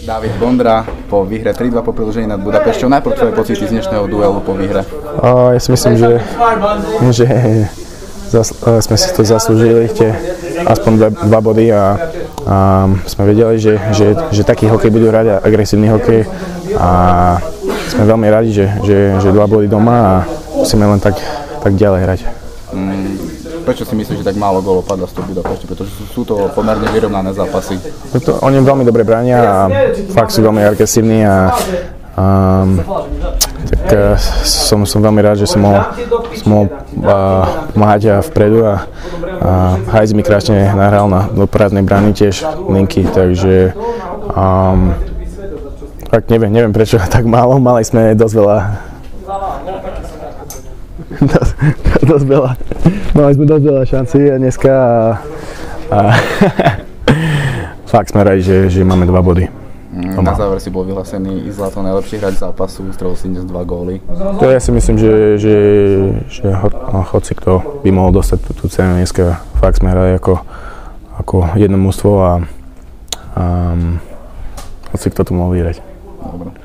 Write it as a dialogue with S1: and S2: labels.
S1: David Bondra po výhre 3-2 po predĺžení nad Budapešťou. Najprv tvoje pocity z dnešného duelu po výhre?
S2: Ja si myslím, že sme si to zaslúžili, aspoň 2 body a sme vedeli, že taký hokej budú hrať a agresívny hokej a sme veľmi radi, že 2 body doma a musíme len tak ďalej hrať.
S1: Prečo si myslíš, že tak málo gólov padlo z toho Budapešti? Pretože sú to pomerne vyrovnané zápasy.
S2: Oni veľmi dobre bránia a fakt sú veľmi agresívni a tak som veľmi rád, že som mohol pomáhať vpredu a Hajs mi krásne nahral do prázdnej brány tiež linky, takže fakt neviem prečo tak málo, mali sme dosť veľa. Mali sme dosť veľa šancí dneska a fakt sme radi, že máme 2 body.
S1: Na záver si bol vyhlásený i zlato najlepší hráč zápasu, strelil si dnes 2 góly.
S2: To ja si myslím, že hoci kto by mohol dostať tú cenu dneska, fakt sme hrali ako jedno mužstvo a hoci kto tu mohol vyhrať.
S1: Dobre.